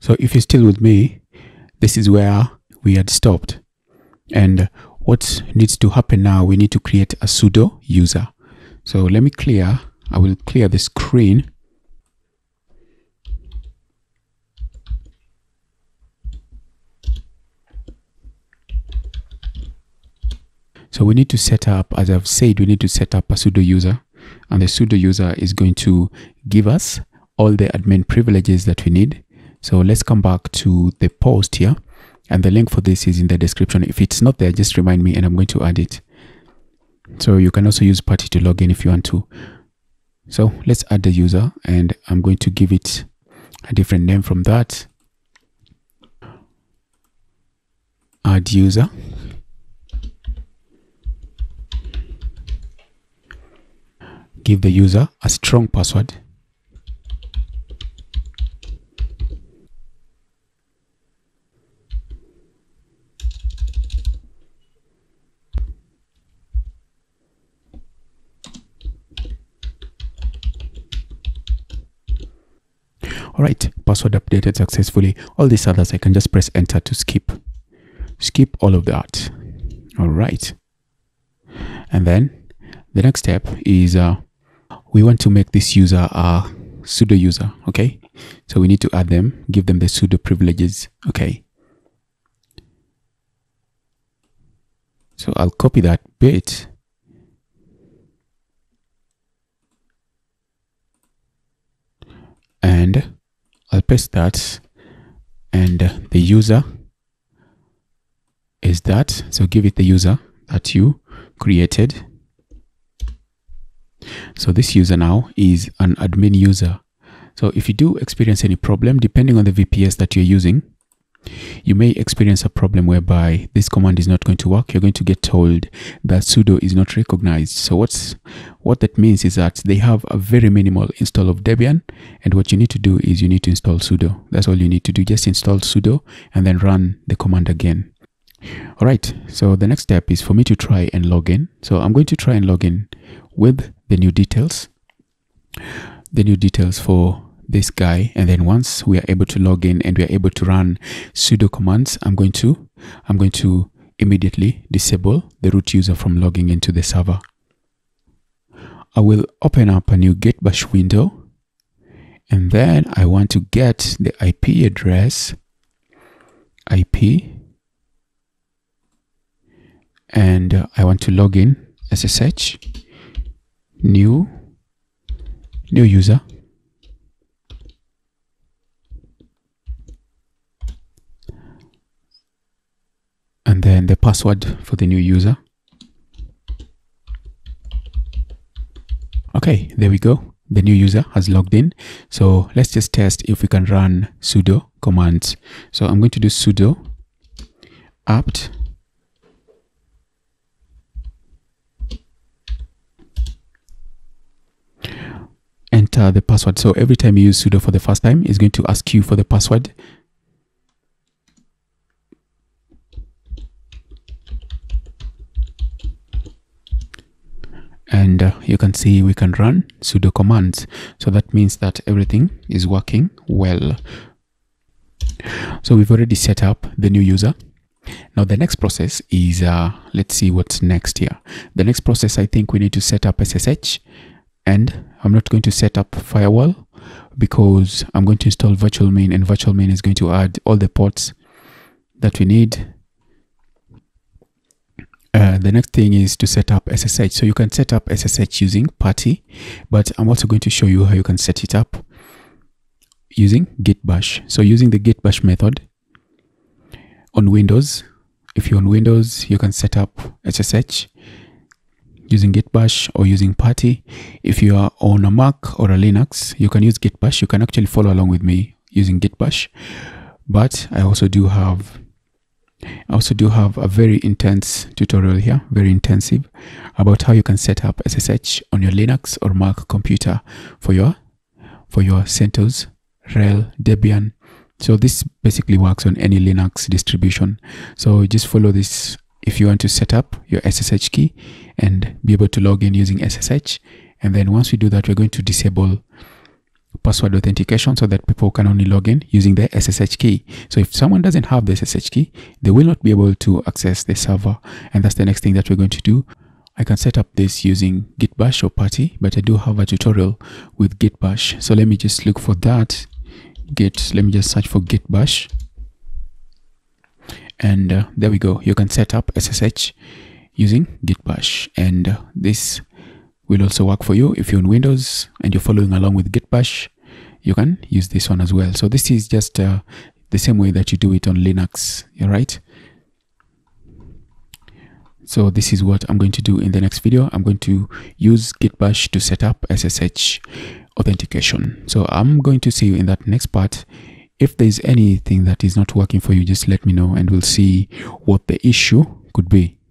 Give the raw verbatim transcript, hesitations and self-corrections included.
So if you're still with me, this is where we had stopped. And what needs to happen now, we need to create a sudo user. So let me clear, I will clear the screen. So we need to set up, as I've said, we need to set up a sudo user, and the sudo user is going to give us all the admin privileges that we need. So let's come back to the post here, and the link for this is in the description. If it's not there, just remind me and I'm going to add it. So you can also use putty to log in if you want to. So let's add the user, and I'm going to give it a different name from that. Add user. Give the user a strong password. All right, password updated successfully. All these others, I can just press enter to skip. Skip all of that. All right. And then the next step is uh, we want to make this user a sudo user, okay? So we need to add them, give them the sudo privileges, okay? So I'll copy that bit. And I'll paste that, and the user is that. So give it the user that you created. So this user now is an admin user. So if you do experience any problem, depending on the V P S that you're using, you may experience a problem whereby this command is not going to work. You're going to get told that sudo is not recognized. So what's what that means is that they have a very minimal install of Debian, and what you need to do is you need to install sudo. That's all you need to do. Just install sudo and then run the command again. All right, so the next step is for me to try and log in. So I'm going to try and log in with the new details, the new details for this guy. And then once we are able to log in and we are able to run sudo commands, I'm going to, I'm going to immediately disable the root user from logging into the server. I will open up a new get bash window, and then I want to get the I P address, I P, and uh, I want to log in S S H, new, new user. And then the password for the new user. Okay, there we go. The new user has logged in. So let's just test if we can run sudo commands. So I'm going to do sudo apt enter the password. So every time you use sudo for the first time, it's going to ask you for the password. And uh, you can see we can run sudo commands. So that means that everything is working well. So we've already set up the new user. Now the next process is, uh, let's see what's next here. The next process, I think we need to set up S S H, and I'm not going to set up firewall because I'm going to install Virtualmin, and Virtualmin is going to add all the ports that we need. Uh, the next thing is to set up S S H. So you can set up S S H using putty, but I'm also going to show you how you can set it up using git bash. So using the git bash method on Windows, if you're on Windows, you can set up S S H using git bash or using putty. If you are on a Mac or a Linux, you can use git bash. You can actually follow along with me using git bash, but I also do have I also do have a very intense tutorial here, very intensive, about how you can set up S S H on your Linux or Mac computer for your for your CentOS, RHEL, Debian. So this basically works on any Linux distribution. So just follow this if you want to set up your S S H key and be able to log in using S S H. And then once we do that, we're going to disable password authentication so that people can only log in using the S S H key. So if someone doesn't have the S S H key, they will not be able to access the server. And that's the next thing that we're going to do. I can set up this using git bash or putty, but I do have a tutorial with git bash. So let me just look for that. Git, let me just search for git bash. And uh, there we go. You can set up S S H using git bash. And uh, this will also work for you. If you're on Windows and you're following along with git bash, you can use this one as well. So this is just uh, the same way that you do it on Linux, all right? So this is what I'm going to do in the next video. I'm going to use git bash to set up S S H authentication. So I'm going to see you in that next part. If there's anything that is not working for you, just let me know and we'll see what the issue could be.